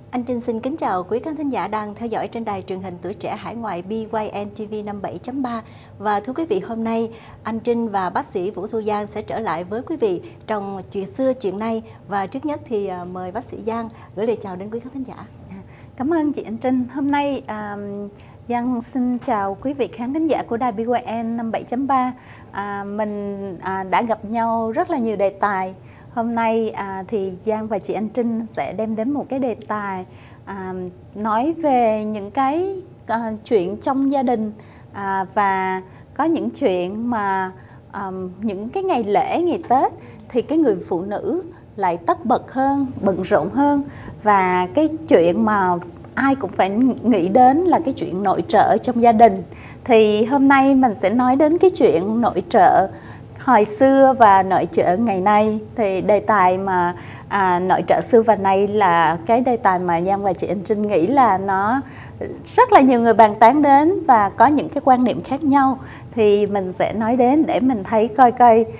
Anh Trinh xin kính chào quý khán thính giả đang theo dõi trên đài truyền hình Tuổi Trẻ Hải Ngoại BYN TV 57.3. Và thưa quý vị, hôm nay anh Trinh và bác sĩ Vũ Thu Giang sẽ trở lại với quý vị trong Chuyện xưa chuyện nay. Và trước nhất thì mời bác sĩ Giang gửi lời chào đến quý khán thính giả. Cảm ơn chị Anh Trinh. Hôm nay Giang xin chào quý vị khán thính giả của đài BYN 57.3. Mình đã gặp nhau rất là nhiều đề tài. Hôm nay thì Giang và chị Anh Trinh sẽ đem đến một cái đề tài nói về những cái chuyện trong gia đình, và có những chuyện mà những cái ngày lễ, ngày Tết thì cái người phụ nữ lại tất bật hơn, bận rộn hơn. Và cái chuyện mà ai cũng phải nghĩ đến là cái chuyện nội trợ trong gia đình. Thì hôm nay mình sẽ nói đến cái chuyện nội trợ hồi xưa và nội trợ ngày nay. Thì đề tài mà nội trợ xưa và nay là cái đề tài mà Giang và chị Anh Trinh nghĩ là nó rất là nhiều người bàn tán đến và có những cái quan niệm khác nhau. Thì mình sẽ nói đến để mình thấy coi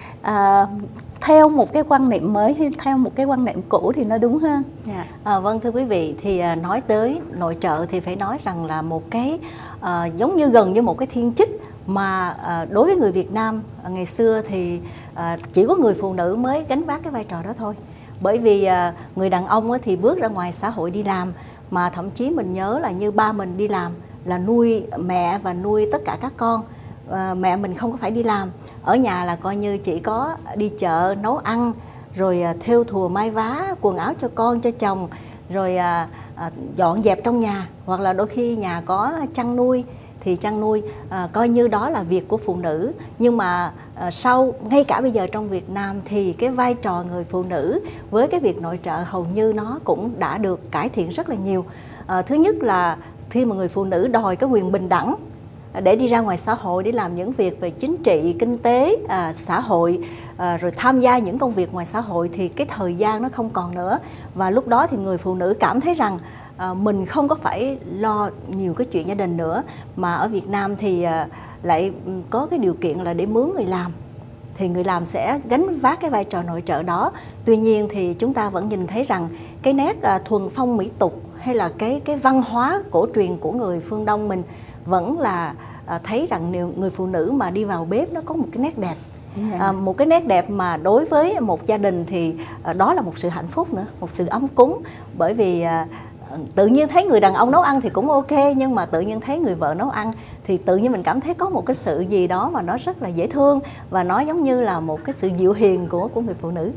theo một cái quan niệm mới hay theo một cái quan niệm cũ thì nó đúng hơn. Vâng, thưa quý vị, thì nói tới nội trợ thì phải nói rằng là một cái giống như gần như một cái thiên chức mà đối với người Việt Nam ngày xưa thì chỉ có người phụ nữ mới gánh vác cái vai trò đó thôi. Bởi vì người đàn ông thì bước ra ngoài xã hội đi làm, mà thậm chí mình nhớ là như ba mình đi làm là nuôi mẹ và nuôi tất cả các con. Mẹ mình không có phải đi làm, ở nhà là coi như chỉ có đi chợ nấu ăn, rồi thêu thùa may vá quần áo cho con cho chồng, rồi dọn dẹp trong nhà, hoặc là đôi khi nhà có chăn nuôi thì chăn nuôi, coi như đó là việc của phụ nữ. Nhưng mà sau, ngay cả bây giờ trong Việt Nam thì cái vai trò người phụ nữ với cái việc nội trợ hầu như nó cũng đã được cải thiện rất là nhiều. Thứ nhất là khi mà người phụ nữ đòi cái quyền bình đẳng để đi ra ngoài xã hội để làm những việc về chính trị, kinh tế, xã hội, rồi tham gia những công việc ngoài xã hội thì cái thời gian nó không còn nữa. Và lúc đó thì người phụ nữ cảm thấy rằng mình không có phải lo nhiều cái chuyện gia đình nữa. Mà ở Việt Nam thì lại có cái điều kiện là để mướn người làm, thì người làm sẽ gánh vác cái vai trò nội trợ đó. Tuy nhiên thì chúng ta vẫn nhìn thấy rằng cái nét thuần phong mỹ tục hay là cái văn hóa cổ truyền của người phương Đông mình vẫn là thấy rằng người phụ nữ mà đi vào bếp nó có một cái nét đẹp. Một cái nét đẹp mà đối với một gia đình thì đó là một sự hạnh phúc nữa, một sự ấm cúng. Bởi vì tự nhiên thấy người đàn ông nấu ăn thì cũng ok, nhưng mà tự nhiên thấy người vợ nấu ăn thì tự nhiên mình cảm thấy có một cái sự gì đó mà nó rất là dễ thương, và nó giống như là một cái sự dịu hiền của người phụ nữ.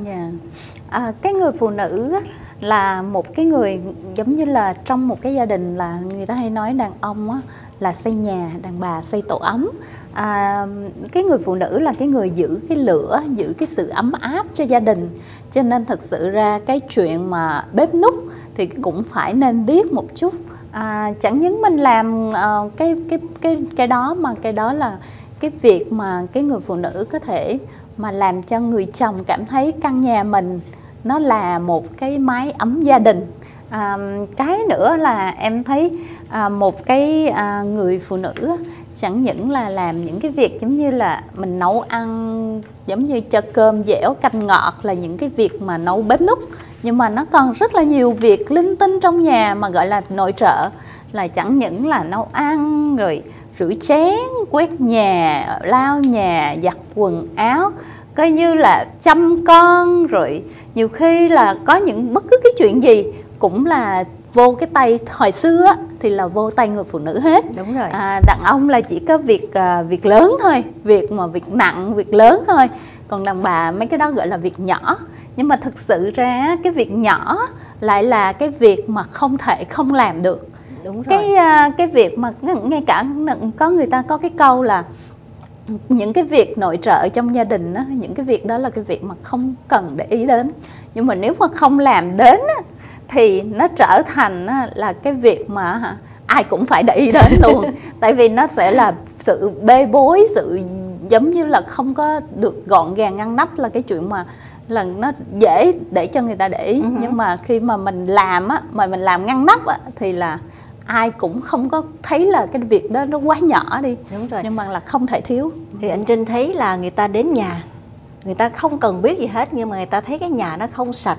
Cái người phụ nữ là một cái người giống như là trong một cái gia đình là người ta hay nói đàn ông là xây nhà, đàn bà xây tổ ấm. Cái người phụ nữ là cái người giữ cái lửa, giữ cái sự ấm áp cho gia đình. Cho nên thật sự ra cái chuyện mà bếp núc thì cũng phải nên biết một chút. Chẳng những mình làm cái đó, mà cái đó là cái việc mà cái người phụ nữ có thể mà làm cho người chồng cảm thấy căn nhà mình nó là một cái mái ấm gia đình. Cái nữa là em thấy một cái người phụ nữ chẳng những là làm những cái việc giống như là mình nấu ăn, giống như cho cơm dẻo canh ngọt là những cái việc mà nấu bếp núc, nhưng mà nó còn rất là nhiều việc linh tinh trong nhà mà gọi là nội trợ, là chẳng những là nấu ăn, rồi rửa chén, quét nhà, lau nhà, giặt quần áo, coi như là chăm con, rồi nhiều khi là có những bất cứ cái chuyện gì cũng là vô cái tay. Hồi xưa thì là vô tay người phụ nữ hết. Đúng rồi. Đàn ông là chỉ có việc lớn thôi, việc nặng, việc lớn thôi. Còn đàn bà mấy cái đó gọi là việc nhỏ. Nhưng mà thực sự ra cái việc nhỏ lại là cái việc mà không thể không làm được. Đúng rồi. Cái việc mà ngay cả có người ta có cái câu là những cái việc nội trợ trong gia đình á, những cái việc đó là cái việc mà không cần để ý đến. Nhưng mà nếu mà không làm đến á, thì nó trở thành á, là cái việc mà ai cũng phải để ý đến luôn. Tại vì nó sẽ là sự bê bối, sự giống như là không có được gọn gàng ngăn nắp, là cái chuyện mà là nó dễ để cho người ta để ý. Nhưng mà khi mà mình làm á, mà mình làm ngăn nắp á, thì là ai cũng không có thấy là cái việc đó nó quá nhỏ đi. Đúng rồi. Nhưng mà là không thể thiếu. Thì anh Trinh thấy là người ta đến nhà, người ta không cần biết gì hết, nhưng mà người ta thấy cái nhà nó không sạch,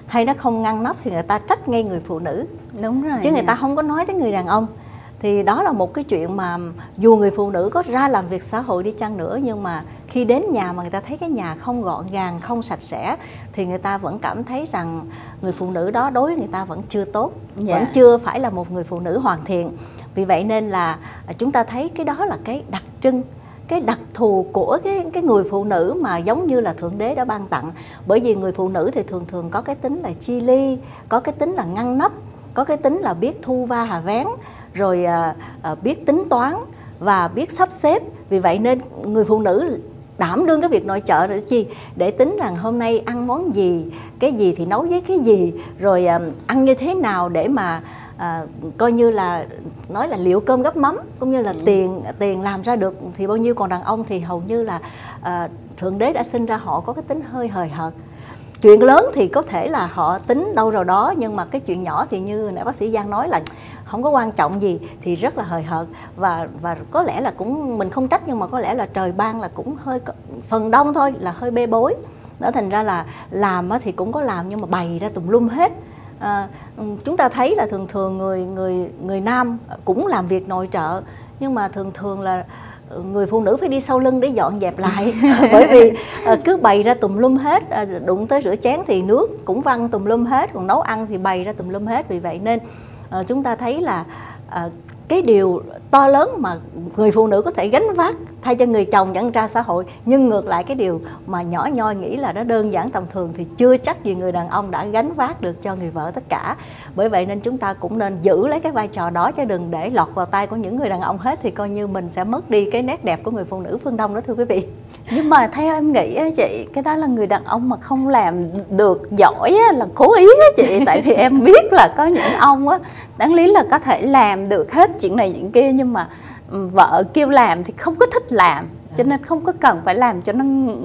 hay nó không ngăn nắp thì người ta trách ngay người phụ nữ. Đúng rồi. Chứ người ta không có nói tới người đàn ông. Thì đó là một cái chuyện mà dù người phụ nữ có ra làm việc xã hội đi chăng nữa, nhưng mà khi đến nhà mà người ta thấy cái nhà không gọn gàng, không sạch sẽ, thì người ta vẫn cảm thấy rằng người phụ nữ đó đối với người ta vẫn chưa tốt, vẫn chưa phải là một người phụ nữ hoàn thiện. Vì vậy nên là chúng ta thấy cái đó là cái đặc trưng, cái đặc thù của cái người phụ nữ mà giống như là Thượng Đế đã ban tặng. Bởi vì người phụ nữ thì thường thường có cái tính là chi ly, có cái tính là ngăn nắp, có cái tính là biết thu va hà vén, rồi biết tính toán và biết sắp xếp. Vì vậy nên người phụ nữ đảm đương cái việc nội trợ để chi? Để tính rằng hôm nay ăn món gì, cái gì thì nấu với cái gì, rồi ăn như thế nào để mà coi như là nói là liệu cơm gắp mắm, cũng như là tiền làm ra được thì bao nhiêu. Còn đàn ông thì hầu như là Thượng Đế đã sinh ra họ có cái tính hơi hời hợt. Chuyện lớn thì có thể là họ tính đâu rồi đó, nhưng mà cái chuyện nhỏ thì như nãy bác sĩ Giang nói là không có quan trọng gì thì rất là hời hợt. Và có lẽ là cũng mình không trách, nhưng mà có lẽ là trời ban là cũng hơi phần đông thôi là hơi bê bối. Đó thành ra là làm thì cũng có làm nhưng mà bày ra tùm lum hết. Chúng ta thấy là thường thường người nam cũng làm việc nội trợ, nhưng mà thường thường là người phụ nữ phải đi sau lưng để dọn dẹp lại. Bởi vì cứ bày ra tùm lum hết, đụng tới rửa chén thì nước cũng văng tùm lum hết, còn nấu ăn thì bày ra tùm lum hết. Vì vậy nên chúng ta thấy là cái điều to lớn mà người phụ nữ có thể gánh vác thay cho người chồng dẫn ra xã hội, nhưng ngược lại cái điều mà nhỏ nhoi nghĩ là nó đơn giản tầm thường thì chưa chắc gì người đàn ông đã gánh vác được cho người vợ tất cả. Bởi vậy nên chúng ta cũng nên giữ lấy cái vai trò đó, chứ đừng để lọt vào tay của những người đàn ông hết, thì coi như mình sẽ mất đi cái nét đẹp của người phụ nữ phương Đông đó, thưa quý vị. Nhưng mà theo em nghĩ á chị, cái đó là người đàn ông mà không làm được giỏi á, là cố ý á chị. Tại vì em biết là có những ông á, đáng lý là có thể làm được hết chuyện này chuyện kia, nhưng mà vợ kêu làm thì không có thích làm, cho nên không có cần phải làm cho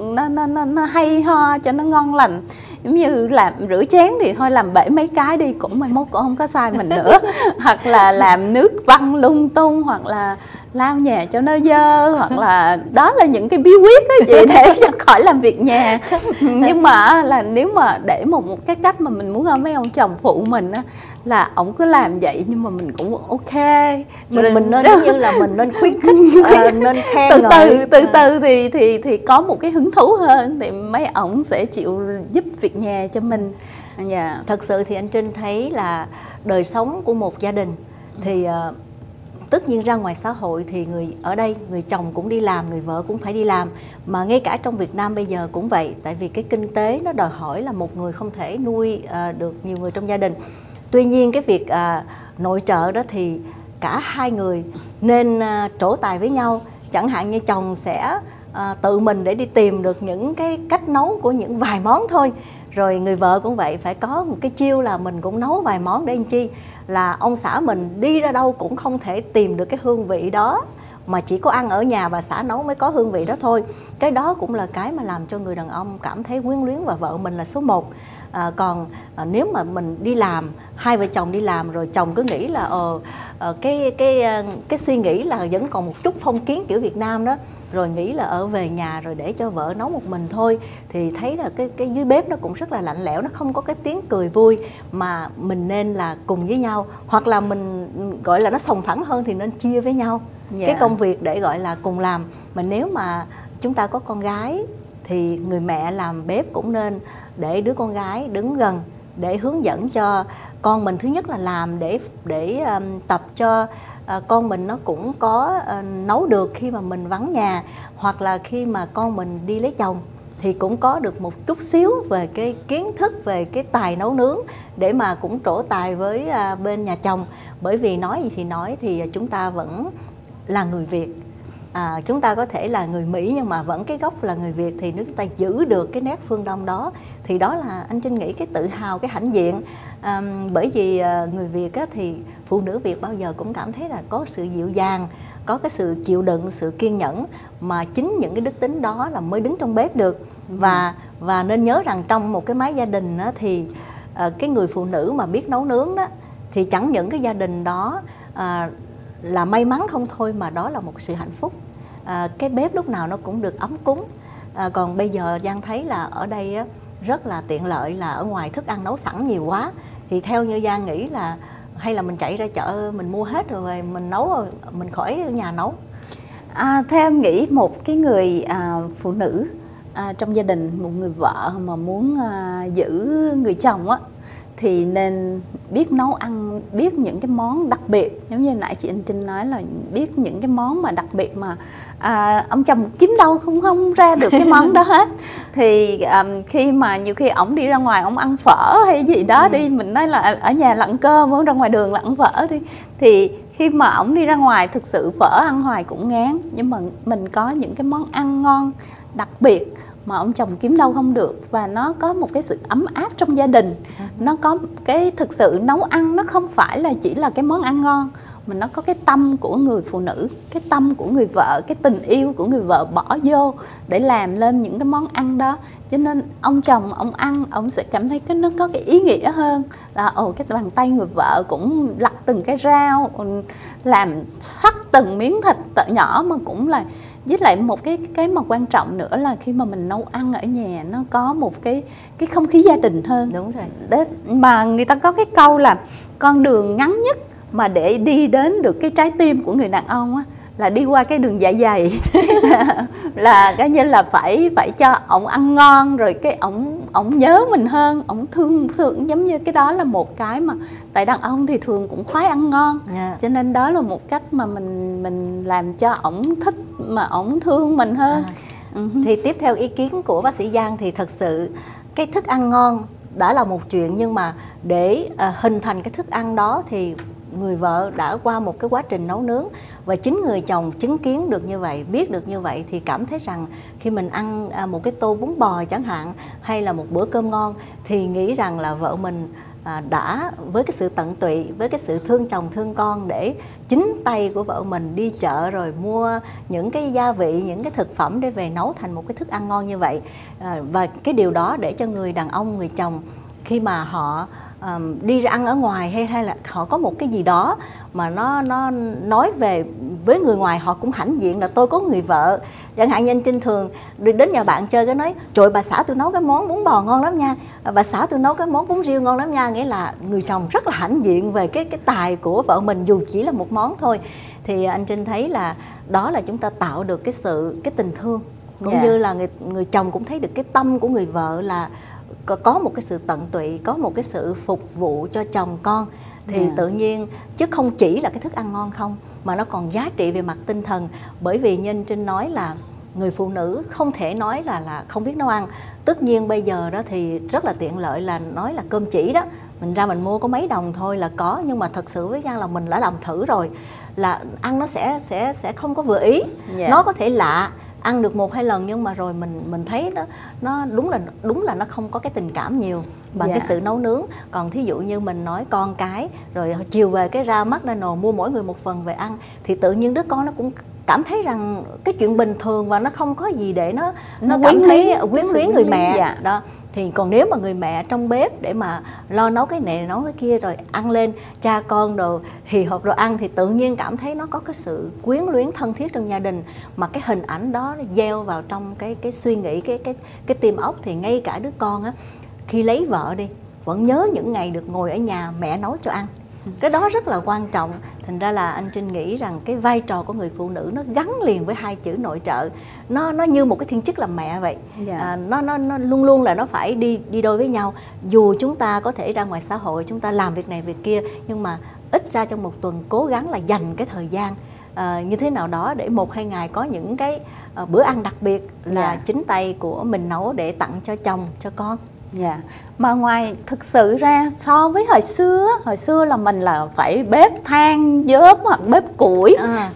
nó hay ho, cho nó ngon lành. Giống như làm rửa chén thì thôi làm bể mấy cái đi, cũng mai mốt cũng không có sai mình nữa. Hoặc là làm nước văng lung tung, hoặc là lau nhà cho nó dơ, hoặc là đó là những cái bí quyết đó chị, để cho khỏi làm việc nhà. Nhưng mà là nếu mà để một cái cách mà mình muốn mấy ông chồng phụ mình á, là ổng cứ làm vậy nhưng mà mình cũng ok. Mình nên như là mình nên khuyến khích, nên khen từ từ thì có một cái hứng thú hơn, thì mấy ổng sẽ chịu giúp việc nhà cho mình. Thật sự thì anh Trinh thấy là đời sống của một gia đình thì tất nhiên ra ngoài xã hội thì ở đây người chồng cũng đi làm, người vợ cũng phải đi làm. Mà ngay cả trong Việt Nam bây giờ cũng vậy, tại vì cái kinh tế nó đòi hỏi là một người không thể nuôi được nhiều người trong gia đình. Tuy nhiên cái việc nội trợ đó thì cả hai người nên trổ tài với nhau. Chẳng hạn như chồng sẽ tự mình để đi tìm được những cái cách nấu của những vài món thôi. Rồi người vợ cũng vậy, phải có một cái chiêu là mình cũng nấu vài món để làm chi là ông xã mình đi ra đâu cũng không thể tìm được cái hương vị đó, mà chỉ có ăn ở nhà và xã nấu mới có hương vị đó thôi. Cái đó cũng là cái mà làm cho người đàn ông cảm thấy quyến luyến và vợ mình là số 1. Còn nếu mà mình đi làm, hai vợ chồng đi làm rồi chồng cứ nghĩ là cái suy nghĩ là vẫn còn một chút phong kiến kiểu Việt Nam đó, rồi nghĩ là ở về nhà rồi để cho vợ nấu một mình thôi, thì thấy là cái dưới bếp nó cũng rất là lạnh lẽo, nó không có cái tiếng cười vui. Mà mình nên là cùng với nhau, hoặc là mình gọi là nó sòng phẳng hơn thì nên chia với nhau cái công việc để gọi là cùng làm. Mà nếu mà chúng ta có con gái thì người mẹ làm bếp cũng nên để đứa con gái đứng gần để hướng dẫn cho con mình. Thứ nhất là làm để tập cho con mình nó cũng có nấu được khi mà mình vắng nhà, hoặc là khi mà con mình đi lấy chồng thì cũng có được một chút xíu về cái kiến thức về cái tài nấu nướng để mà cũng trổ tài với bên nhà chồng. Bởi vì nói gì thì nói thì chúng ta vẫn là người Việt. Chúng ta có thể là người Mỹ nhưng mà vẫn cái gốc là người Việt, thì nếu chúng ta giữ được cái nét phương Đông đó thì đó là anh Trinh nghĩ cái tự hào, cái hãnh diện. Bởi vì người Việt á, thì phụ nữ Việt bao giờ cũng cảm thấy là có sự dịu dàng, có cái sự chịu đựng, sự kiên nhẫn, mà chính những cái đức tính đó là mới đứng trong bếp được. Và nên nhớ rằng trong một cái mái gia đình á, thì cái người phụ nữ mà biết nấu nướng đó thì chẳng những cái gia đình đó là may mắn không thôi, mà đó là một sự hạnh phúc. Cái bếp lúc nào nó cũng được ấm cúng. Còn bây giờ Giang thấy là ở đây á, rất là tiện lợi là ở ngoài thức ăn nấu sẵn nhiều quá. Thì theo như Giang nghĩ là hay là mình chạy ra chợ mình mua hết rồi mình nấu, rồi mình khỏi ở nhà nấu? Theo em nghĩ một cái người phụ nữ trong gia đình, một người vợ mà muốn giữ người chồng á, thì nên biết nấu ăn, biết những cái món đặc biệt. Giống như nãy chị Anh Trinh nói là biết những cái món mà đặc biệt mà ông chồng kiếm đâu không ra được cái món đó hết. Thì khi mà nhiều khi ổng đi ra ngoài ổng ăn phở hay gì đó đi, mình nói là ở nhà là ăn cơm, muốn ra ngoài đường là ăn phở đi, thì khi mà ổng đi ra ngoài thực sự phở ăn hoài cũng ngán. Nhưng mà mình có những cái món ăn ngon đặc biệt mà ông chồng kiếm đâu không được, và nó có một cái sự ấm áp trong gia đình. Nó có cái thực sự nấu ăn nó không phải là chỉ là cái món ăn ngon, mà nó có cái tâm của người phụ nữ, cái tâm của người vợ, cái tình yêu của người vợ bỏ vô để làm lên những cái món ăn đó. Cho nên ông chồng ông ăn, ông sẽ cảm thấy nó có cái ý nghĩa hơn là cái bàn tay người vợ cũng lặt từng cái rau, làm sắc từng miếng thịt nhỏ, mà cũng là với lại một cái mà quan trọng nữa là khi mà mình nấu ăn ở nhà nó có một cái không khí gia đình hơn. Đúng rồi. Đấy, mà người ta có cái câu là con đường ngắn nhất mà để đi đến được cái trái tim của người đàn ông á, là đi qua cái đường dạ dày. Là cái như là phải cho ổng ăn ngon, rồi cái ổng nhớ mình hơn, ổng thương, giống như cái đó là một cái mà tại đàn ông thì thường cũng khoái ăn ngon. Cho nên đó là một cách mà mình làm cho ổng thích, mà ổng thương mình hơn. Thì tiếp theo ý kiến của bác sĩ Giang thì thật sự cái thức ăn ngon đã là một chuyện, nhưng mà để hình thành cái thức ăn đó thì người vợ đã qua một cái quá trình nấu nướng, và chính người chồng chứng kiến được như vậy, biết được như vậy, thì cảm thấy rằng khi mình ăn một cái tô bún bò chẳng hạn, hay là một bữa cơm ngon, thì nghĩ rằng là vợ mình đã với cái sự tận tụy, với cái sự thương chồng thương con, để chính tay của vợ mình đi chợ rồi mua những cái gia vị, những cái thực phẩm để về nấu thành một cái thức ăn ngon như vậy. Và cái điều đó để cho người đàn ông, người chồng khi mà họ đi ra ăn ở ngoài, hay là họ có một cái gì đó mà nó nói về với người ngoài, họ cũng hãnh diện là tôi có người vợ. Chẳng hạn như anh Trinh thường đi đến nhà bạn chơi, cái nói trời bà xã tôi nấu cái món bún bò ngon lắm nha, bà xã tôi nấu cái món bún riêu ngon lắm nha. Nghĩa là người chồng rất là hãnh diện về cái tài của vợ mình, dù chỉ là một món thôi. Thì anh Trinh thấy là đó là chúng ta tạo được cái tình thương, cũng như là người chồng cũng thấy được cái tâm của người vợ là có một cái sự tận tụy, có một cái sự phục vụ cho chồng con. Thì tự nhiên, chứ không chỉ là cái thức ăn ngon không, mà nó còn giá trị về mặt tinh thần. Bởi vì như anh Trinh nói là người phụ nữ không thể nói là không biết nấu ăn. Tất nhiên bây giờ đó thì rất là tiện lợi là nói là cơm chỉ đó, mình ra mình mua có mấy đồng thôi là có. Nhưng mà thật sự với Giang là mình đã làm thử rồi, là ăn nó sẽ không có vừa ý. Nó có thể lạ, ăn được 1-2 lần, nhưng mà rồi mình thấy nó đúng là nó không có cái tình cảm nhiều bằng cái sự nấu nướng. Còn thí dụ như mình nói con cái rồi chiều về cái ra McDonald's mua mỗi người một phần về ăn, thì tự nhiên đứa con nó cũng cảm thấy rằng cái chuyện bình thường, và nó không có gì để nó cảm thấy quyến luyến người mẹ đó. Thì còn nếu mà người mẹ trong bếp để mà lo nấu cái này nấu cái kia, rồi ăn lên cha con đồ hì hộp đồ ăn, thì tự nhiên cảm thấy nó có cái sự quyến luyến thân thiết trong gia đình. Mà cái hình ảnh đó gieo vào trong cái suy nghĩ, cái tim óc, thì ngay cả đứa con á, khi lấy vợ đi vẫn nhớ những ngày được ngồi ở nhà mẹ nấu cho ăn. Cái đó rất là quan trọng. Thành ra là anh Trinh nghĩ rằng cái vai trò của người phụ nữ nó gắn liền với 2 chữ nội trợ. Nó như một cái thiên chức làm mẹ vậy. Nó luôn luôn là nó phải đi đôi với nhau. Dù chúng ta có thể ra ngoài xã hội, chúng ta làm việc này việc kia, nhưng mà ít ra trong một tuần cố gắng là dành cái thời gian như thế nào đó để 1-2 ngày có những cái bữa ăn đặc biệt là chính tay của mình nấu để tặng cho chồng, cho con. Mà ngoài thực sự ra so với hồi xưa là mình là phải bếp than dớm hoặc bếp củi,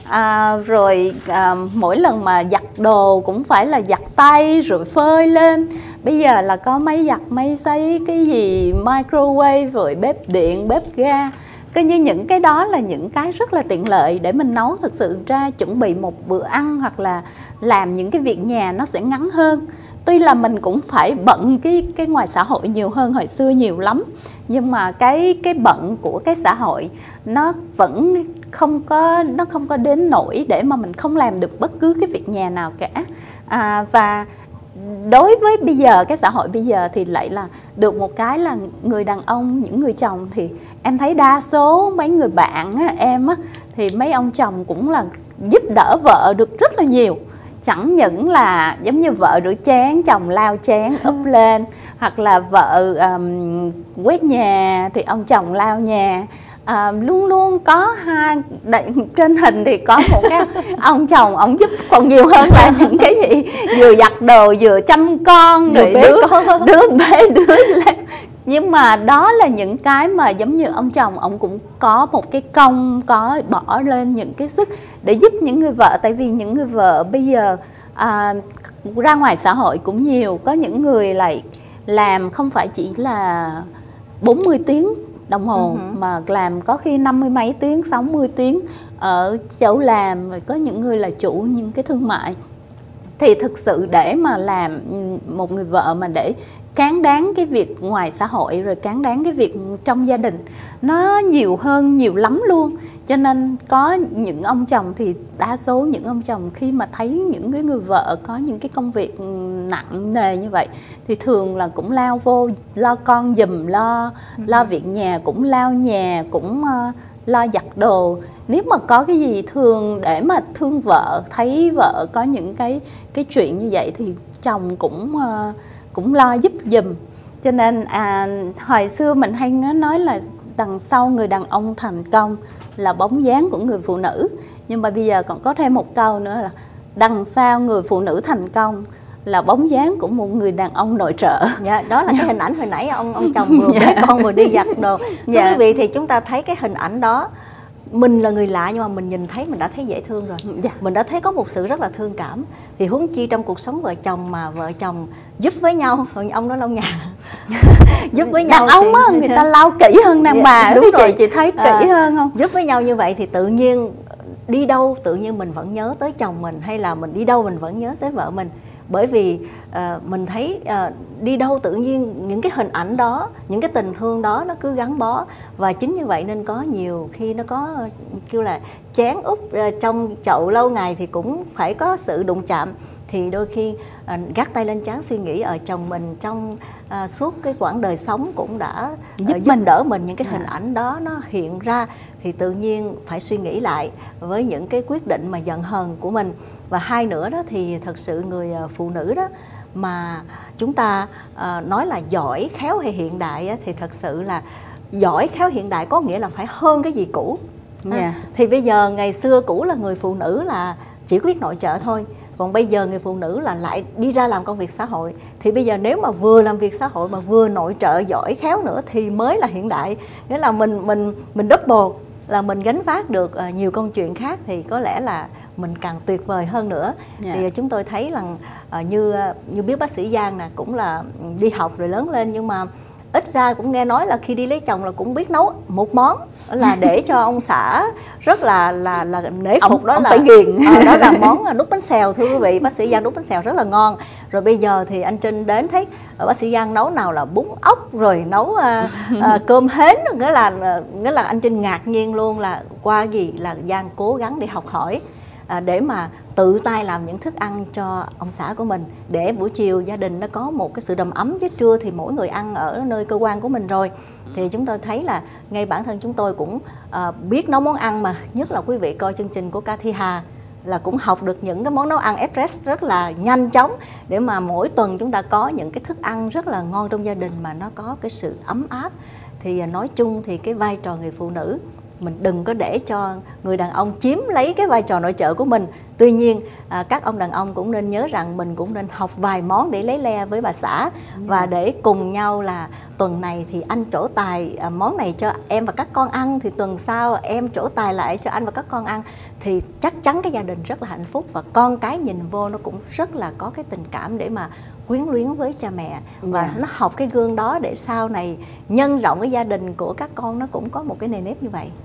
rồi mỗi lần mà giặt đồ cũng phải là giặt tay rồi phơi lên. Bây giờ là có máy giặt, máy sấy, cái gì microwave, rồi bếp điện, bếp ga. Coi như những cái đó là những cái rất là tiện lợi để mình nấu. Thực sự ra chuẩn bị một bữa ăn hoặc là làm những cái việc nhà nó sẽ ngắn hơn. Tuy là mình cũng phải bận cái ngoài xã hội nhiều hơn hồi xưa nhiều lắm, nhưng mà cái bận của cái xã hội nó vẫn không có đến nỗi để mà mình không làm được bất cứ cái việc nhà nào cả. Và đối với bây giờ, cái xã hội bây giờ thì lại là được một cái là người đàn ông, những người chồng thì em thấy đa số mấy người bạn á, em á, thì mấy ông chồng cũng là giúp đỡ vợ được rất là nhiều. Chẳng những là giống như vợ rửa chén, chồng lau chén úp lên, hoặc là vợ quét nhà thì ông chồng lau nhà. Luôn luôn có trên hình thì có một cái ông chồng, ông giúp còn nhiều hơn là những cái gì vừa giặt đồ vừa chăm con rồi đứa bế đứa lên. Nhưng mà đó là những cái mà giống như ông chồng ông cũng có một cái công, có bỏ lên những cái sức để giúp những người vợ. Tại vì những người vợ bây giờ ra ngoài xã hội cũng nhiều, có những người lại làm không phải chỉ là 40 tiếng đồng hồ mà làm có khi 50 mấy tiếng, 60 tiếng ở chỗ làm. Rồi có những người là chủ những cái thương mại. Thì thực sự để mà làm một người vợ mà để cán đáng cái việc ngoài xã hội rồi cán đáng cái việc trong gia đình nó nhiều hơn, nhiều lắm luôn. Cho nên có những ông chồng thì đa số những ông chồng khi mà thấy những cái người vợ có những cái công việc nặng nề như vậy thì thường là cũng lao vô lo con giùm, lo việc nhà, cũng lau nhà, cũng lo giặt đồ. Nếu mà có cái gì thường để mà thương vợ, thấy vợ có những cái chuyện như vậy thì chồng cũng lo giúp giùm. Cho nên hồi xưa mình hay nói là đằng sau người đàn ông thành công là bóng dáng của người phụ nữ. Nhưng mà bây giờ còn có thêm một câu nữa là đằng sau người phụ nữ thành công là bóng dáng của một người đàn ông nội trợ. Dạ, đó là cái hình ảnh hồi nãy ông chồng vừa bế con vừa đi giặt đồ. Thưa quý vị, thì chúng ta thấy cái hình ảnh đó, mình là người lạ nhưng mà mình nhìn thấy mình đã thấy dễ thương rồi. Mình đã thấy có một sự rất là thương cảm. Thì huống chi trong cuộc sống vợ chồng mà vợ chồng giúp với nhau, ông đó lau nhà giúp với nhau. Đàn ông á, người ta lau kỹ hơn đàn bà. Đúng rồi. Chị thấy kỹ hơn không? Giúp với nhau như vậy thì tự nhiên đi đâu tự nhiên mình vẫn nhớ tới chồng mình, hay là mình đi đâu mình vẫn nhớ tới vợ mình. Bởi vì mình thấy đi đâu tự nhiên những cái hình ảnh đó, những cái tình thương đó nó cứ gắn bó. Và chính như vậy nên có nhiều khi nó có kêu là chén úp trong chậu lâu ngày thì cũng phải có sự đụng chạm. Thì đôi khi gác tay lên trán suy nghĩ ở chồng mình trong suốt cái quãng đời sống cũng đã giúp đỡ mình. Những cái hình ảnh đó nó hiện ra thì tự nhiên phải suy nghĩ lại với những cái quyết định mà giận hờn của mình. Và hai nữa đó thì thật sự người phụ nữ đó mà chúng ta nói là giỏi, khéo hay hiện đại á, thì thật sự là giỏi, khéo, hiện đại có nghĩa là phải hơn cái gì cũ. Thì bây giờ ngày xưa cũ là người phụ nữ là chỉ có biết nội trợ thôi. Còn bây giờ người phụ nữ là lại đi ra làm công việc xã hội. Thì bây giờ nếu mà vừa làm việc xã hội mà vừa nội trợ giỏi khéo nữa thì mới là hiện đại. Nghĩa là mình double, là mình gánh vác được nhiều công chuyện khác thì có lẽ là mình càng tuyệt vời hơn nữa. Thì chúng tôi thấy rằng như biết bác sĩ Giang nè, cũng là đi học rồi lớn lên, nhưng mà ít ra cũng nghe nói là khi đi lấy chồng là cũng biết nấu một món là để cho ông xã rất là nể phục. Đó là phải ghiền. Đó là món đút bánh xèo. Thưa quý vị, bác sĩ Giang đút bánh xèo rất là ngon. Rồi bây giờ thì anh Trinh đến thấy bác sĩ Giang nấu nào là bún ốc, rồi nấu cơm hến, nghĩa là anh Trinh ngạc nhiên luôn, là qua gì là Giang cố gắng để học hỏi để mà tự tay làm những thức ăn cho ông xã của mình, để buổi chiều gia đình nó có một cái sự đầm ấm, chứ trưa thì mỗi người ăn ở nơi cơ quan của mình rồi. Thì chúng tôi thấy là ngay bản thân chúng tôi cũng biết nấu món ăn, mà nhất là quý vị coi chương trình của Ca Thi Hà là cũng học được những cái món nấu ăn express rất là nhanh chóng, để mà mỗi tuần chúng ta có những cái thức ăn rất là ngon trong gia đình mà nó có cái sự ấm áp. Thì nói chung thì cái vai trò người phụ nữ, mình đừng có để cho người đàn ông chiếm lấy cái vai trò nội trợ của mình. Tuy nhiên các ông đàn ông cũng nên nhớ rằng mình cũng nên học vài món để lấy le với bà xã, và để cùng nhau là tuần này thì anh trổ tài món này cho em và các con ăn, thì tuần sau em trổ tài lại cho anh và các con ăn. Thì chắc chắn cái gia đình rất là hạnh phúc, và con cái nhìn vô nó cũng rất là có cái tình cảm để mà quyến luyến với cha mẹ. Và nó học cái gương đó để sau này nhân rộng cái gia đình của các con nó cũng có một cái nề nếp như vậy.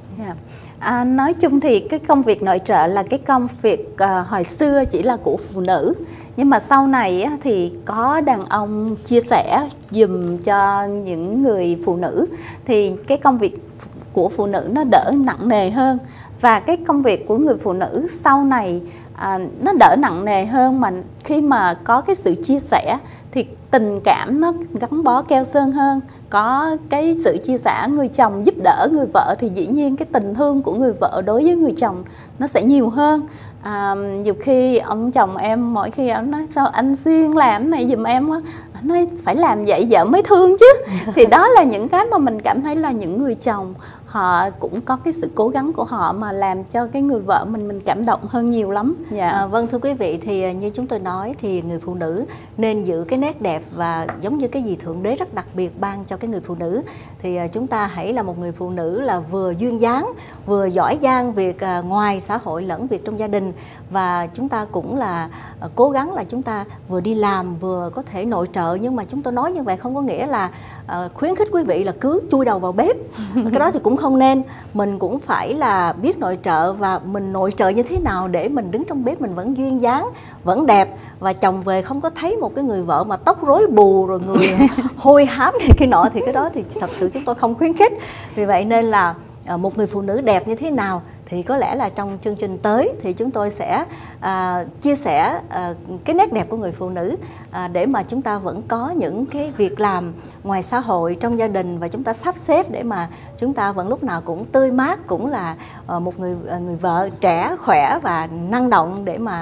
Nói chung thì cái công việc nội trợ là cái công việc hồi xưa chỉ là của phụ nữ, nhưng mà sau này thì có đàn ông chia sẻ dùm cho những người phụ nữ, thì cái công việc của phụ nữ nó đỡ nặng nề hơn. Và cái công việc của người phụ nữ sau này nó đỡ nặng nề hơn, mà khi mà có cái sự chia sẻ thì tình cảm nó gắn bó keo sơn hơn. Có cái sự chia sẻ người chồng giúp đỡ người vợ thì dĩ nhiên cái tình thương của người vợ đối với người chồng nó sẽ nhiều hơn. Nhiều khi ông chồng em mỗi khi ông nói sao anh xuyên làm cái này giùm em á, anh nói phải làm vậy vợ mới thương chứ. Thì đó là những cái mà mình cảm thấy là những người chồng họ cũng có cái sự cố gắng của họ mà làm cho cái người vợ mình cảm động hơn nhiều lắm. Vâng, thưa quý vị, thì như chúng tôi nói thì người phụ nữ nên giữ cái nét đẹp, và giống như cái gì Thượng Đế rất đặc biệt ban cho cái người phụ nữ, thì chúng ta hãy là một người phụ nữ là vừa duyên dáng, vừa giỏi giang việc ngoài xã hội lẫn việc trong gia đình. Và chúng ta cũng là cố gắng là chúng ta vừa đi làm vừa có thể nội trợ. Nhưng mà chúng tôi nói như vậy không có nghĩa là khuyến khích quý vị là cứ chui đầu vào bếp. Cái đó thì cũng không nên. Mình cũng phải là biết nội trợ, và mình nội trợ như thế nào để mình đứng trong bếp mình vẫn duyên dáng, vẫn đẹp, và chồng về không có thấy một cái người vợ mà tóc rối bù rồi người hôi hám này kia nọ, thì cái đó thì thật sự chúng tôi không khuyến khích. Vì vậy nên là một người phụ nữ đẹp như thế nào thì có lẽ là trong chương trình tới thì chúng tôi sẽ chia sẻ cái nét đẹp của người phụ nữ, để mà chúng ta vẫn có những cái việc làm ngoài xã hội trong gia đình, và chúng ta sắp xếp để mà chúng ta vẫn lúc nào cũng tươi mát, cũng là một người vợ trẻ khỏe và năng động, để mà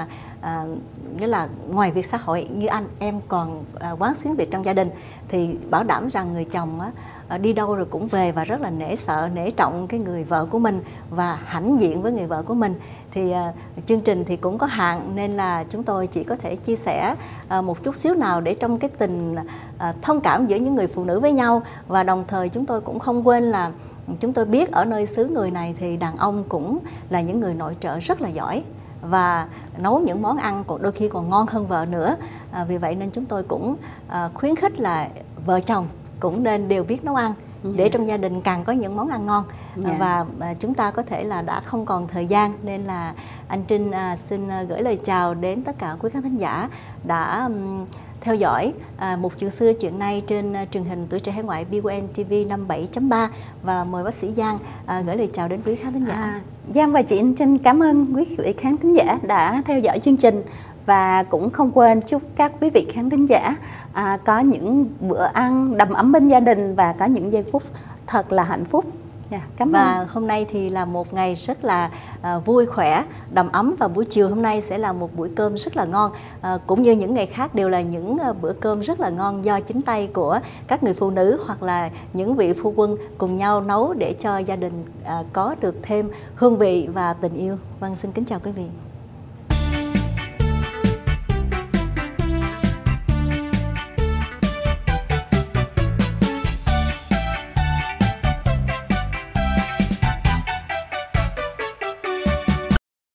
nghĩa là ngoài việc xã hội như anh em còn quán xuyến việc trong gia đình, thì bảo đảm rằng người chồng đi đâu rồi cũng về và rất là nể sợ, nể trọng cái người vợ của mình và hãnh diện với người vợ của mình. Thì chương trình thì cũng có hạn, nên là chúng tôi chỉ có thể chia sẻ một chút xíu nào để trong cái tình thông cảm giữa những người phụ nữ với nhau. Và đồng thời chúng tôi cũng không quên là chúng tôi biết ở nơi xứ người này thì đàn ông cũng là những người nội trợ rất là giỏi, và nấu những món ăn còn đôi khi còn ngon hơn vợ nữa. Vì vậy nên chúng tôi cũng khuyến khích là vợ chồng cũng nên đều biết nấu ăn, để trong gia đình càng có những món ăn ngon. Và chúng ta có thể là đã không còn thời gian, nên là anh Trinh xin gửi lời chào đến tất cả quý khán thính giả đã theo dõi một chuyện xưa chuyện nay trên truyền hình Tuổi Trẻ Hải Ngoại BON TV 57.3, và mời bác sĩ Giang gửi lời chào đến quý khán thính giả. Giang và chị Anh Trinh cảm ơn quý vị khán thính giả đã theo dõi chương trình, và cũng không quên chúc các quý vị khán thính giả có những bữa ăn đầm ấm bên gia đình và có những giây phút thật là hạnh phúc. Cảm ơn. Và hôm nay thì là một ngày rất là vui khỏe, đầm ấm, và buổi chiều hôm nay sẽ là một buổi cơm rất là ngon. Cũng như những ngày khác đều là những bữa cơm rất là ngon do chính tay của các người phụ nữ hoặc là những vị phu quân cùng nhau nấu để cho gia đình có được thêm hương vị và tình yêu. Vâng, xin kính chào quý vị.